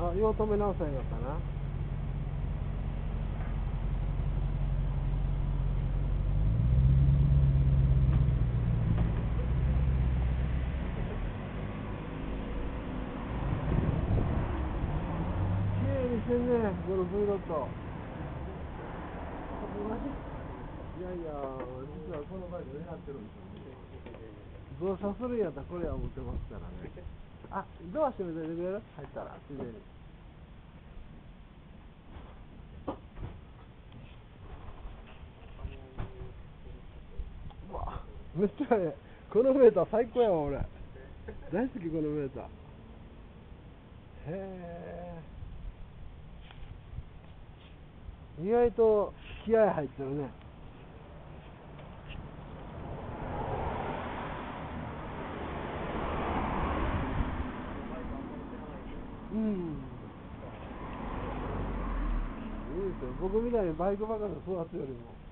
あ、よう止め直したらよかったな。綺麗にしてんね、ゴルフロット。いやいや、実はこのバイク狙ってるんですよ。増車するんやったらこれは持ってますからね。あ、ドア閉めてくれる？入ったらついでに。うわ、めっちゃええ。このメーター最高やわ、俺。大好き、このメーター。へえ。意外と気合入ってるね。うん。いいですよ。僕みたいにバイクばかりで育つよりも。